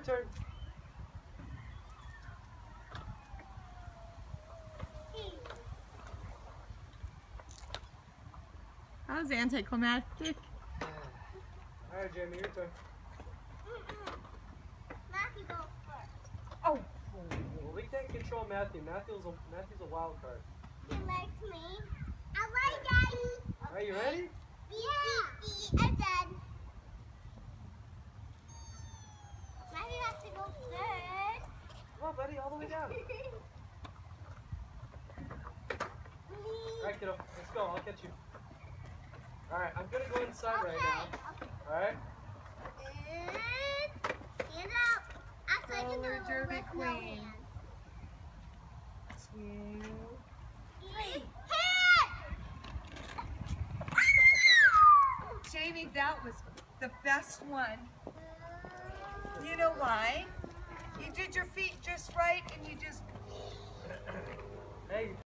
turn. That was anticlimactic. Alright, Jayme, your turn. Matthew goes first. Oh! Well, we can't control Matthew. Matthew's a wild card. He likes me. I like Daddy. Are you ready? Yeah. I'm done. Matthew has to go first. Come on, buddy, all the way down. Alright, kiddo, let's go. I'll catch you. Alright, I'm gonna go inside right now. Okay. Alright? Hands out. Actually, I can do Roller it derby with no queen. hands. 2, 3. Jayme, that was the best one. You know why? You did your feet just right and you just... Hey.